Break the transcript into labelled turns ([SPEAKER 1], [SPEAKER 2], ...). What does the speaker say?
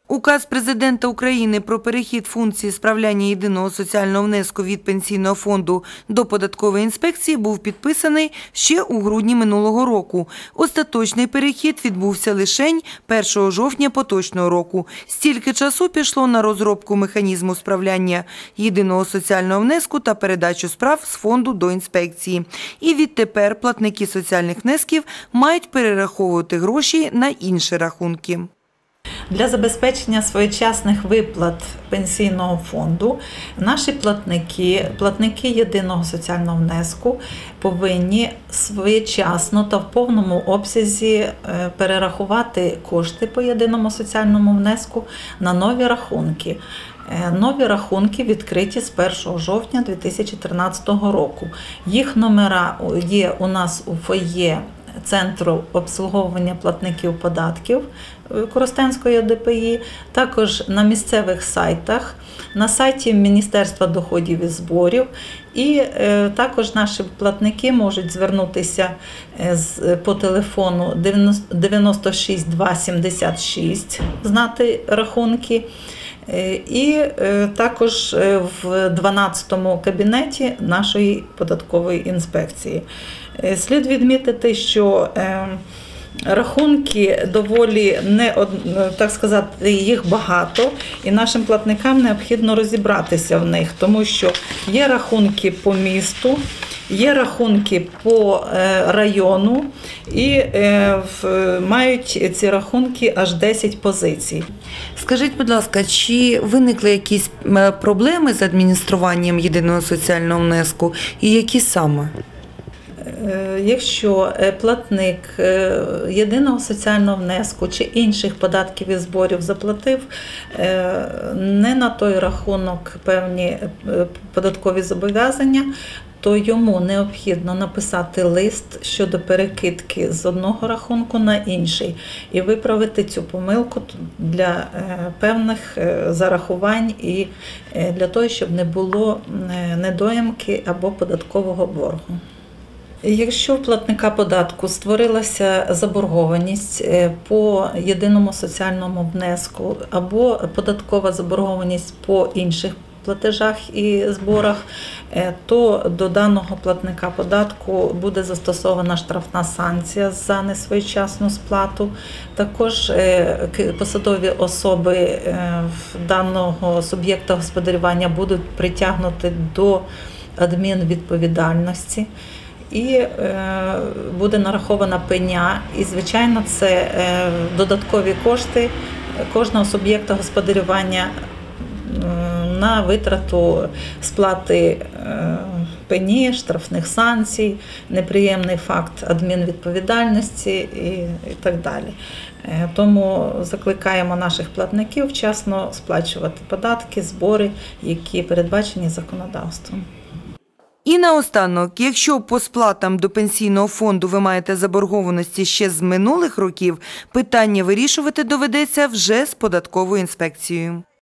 [SPEAKER 1] Указ Президента України про перехід функції справляння єдиного соціального внеску від Пенсійного фонду до податкової інспекції був підписаний ще у грудні минулого року. Остаточний перехід відбувся лише 1 жовтня поточного року. Стільки часу пішло на розробку механізму справляння єдиного соціального внеску та передачу справ з фонду до інспекції. І відтепер платники соціальних внесків мають перераховувати гроші на інші рахунки.
[SPEAKER 2] Для забезпечення своєчасних виплат пенсійного фонду наші платники єдиного соціального внеску повинні своєчасно та в повному обсязі перерахувати кошти по єдиному соціальному внеску на нові рахунки. Нові рахунки відкриті з 1 жовтня 2013 року. Їх номера є у нас у фоє Центру обслуговування платників податків Коростенської ОДПІ, також на місцевих сайтах, на сайті Міністерства доходів і зборів. І також наші платники можуть звернутися по телефону 96 2 76, знати рахунки. І також в 12-му кабінеті нашої податкової інспекції. Слід відмітити, що рахунки доволі, так сказати, їх багато, і нашим платникам необхідно розібратися в них, тому що є рахунки по місту, є рахунки по району і мають ці рахунки аж 10 позицій.
[SPEAKER 1] Скажіть, будь ласка, чи виникли якісь проблеми з адмініструванням єдиного соціального внеску і які саме?
[SPEAKER 2] Якщо платник єдиного соціального внеску чи інших податків і зборів заплатив не на той рахунок певні податкові зобов'язання, то йому необхідно написати лист щодо перекидки з одного рахунку на інший і виправити цю помилку для певних зарахувань і для того, щоб не було недоїмки або податкового боргу. Якщо у платника податку створилася заборгованість по єдиному соціальному внеску або податкова заборгованість по інших платежах і зборах, то до даного платника податку буде застосована штрафна санкція за несвоєчасну сплату. Також посадові особи даного суб'єкта господарювання будуть притягнуті до адмінвідповідальності. І буде нарахована пеня, і, звичайно, це додаткові кошти кожного суб'єкта господарювання на витрату сплати пені, штрафних санкцій, неприємний факт адмінвідповідальності і так далі. Тому закликаємо наших платників вчасно сплачувати податки, збори, які передбачені законодавством.
[SPEAKER 1] І наостанок, якщо по сплатам до Пенсійного фонду ви маєте заборгованості ще з минулих років, питання вирішувати доведеться вже з податковою інспекцією.